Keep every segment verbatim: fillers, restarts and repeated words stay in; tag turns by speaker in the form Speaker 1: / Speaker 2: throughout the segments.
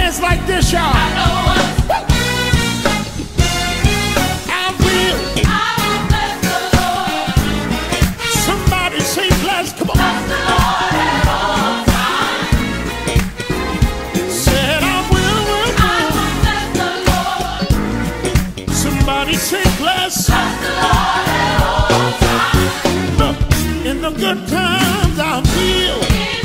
Speaker 1: hands like this, y'all. I know what. I will. I will bless the Lord. Somebody say bless. Come on. Bless the Lord at all times. Said I will, will, will. I will bless the Lord. Somebody say bless. Bless the Lord at all times. Look, in the good times I feel.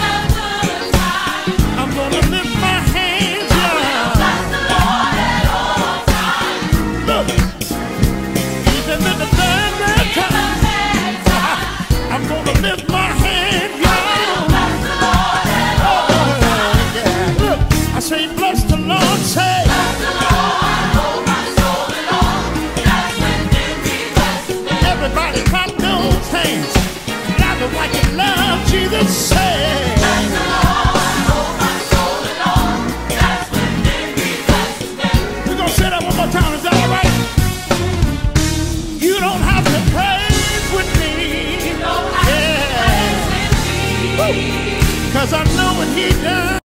Speaker 1: Say bless the Lord, say bless the Lord, oh my soul and all that's within me, bless His name. Everybody clap those hands, clap it like you love Jesus, say bless the Lord, oh my soul and all that's within me, bless His name. We're gonna say that one more time, is that all right? You don't have to praise with me, you don't have yeah. to praise with me, cause I know what He done.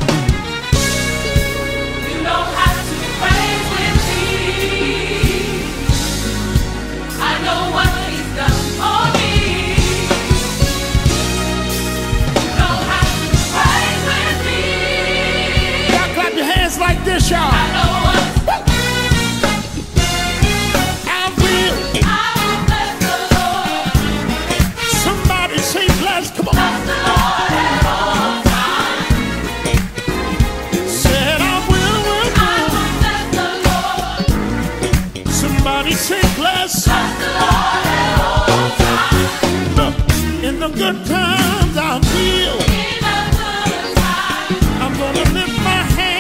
Speaker 1: Like this, y'all. I know what. I will. I will bless the Lord. Somebody say bless. Come on. Bless the Lord at all times. Said I will, will, will. I will bless the Lord. Somebody say bless. Bless the Lord at all times. Look, in the good times I feel. In the good times. I'm gonna lift my hand.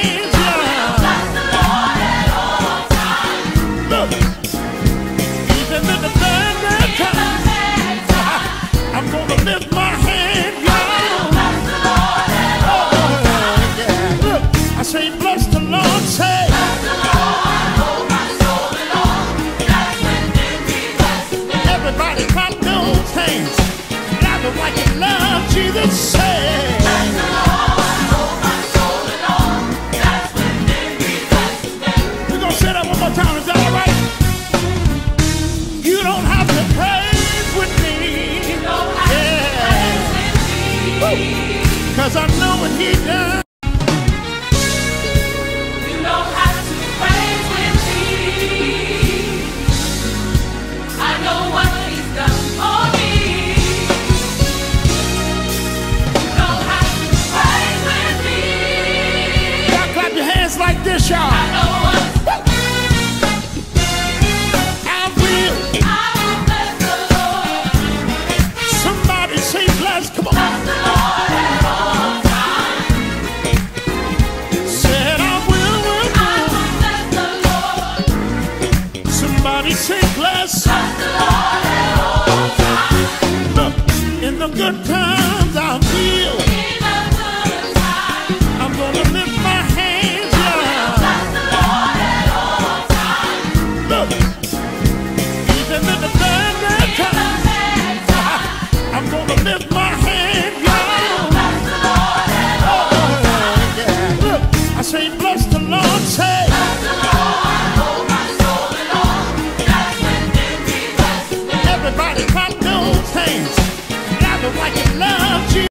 Speaker 1: I'm gonna lift my hand, y'all. Bless the Lord at all times. Yeah. Look, I say bless the Lord, say bless the Lord, oh my soul and all that's within me, bless His name. Everybody clap those hands, clap it like you love Jesus, say bless the Lord, oh my soul and all that's within me, bless His name. We're gonna say that one more time, is that all right? You don't have to praise with me, you don't have yeah. to praise with me, cause I know what He done. You don't have to praise with me, I know what He's done for me. You don't have to praise with me. Y'all clap your hands like this, y'all. I know what. Come on. Bless the Lord at all times. Said I will, will, will. I will bless the Lord. Somebody say bless. Bless the Lord at all times. Look, in the good times I feel.